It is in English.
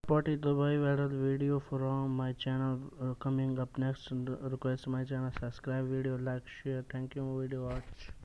potty Dubai viral video from my channel coming up next. Request my channel, subscribe, video, like, share. Thank you, video watch.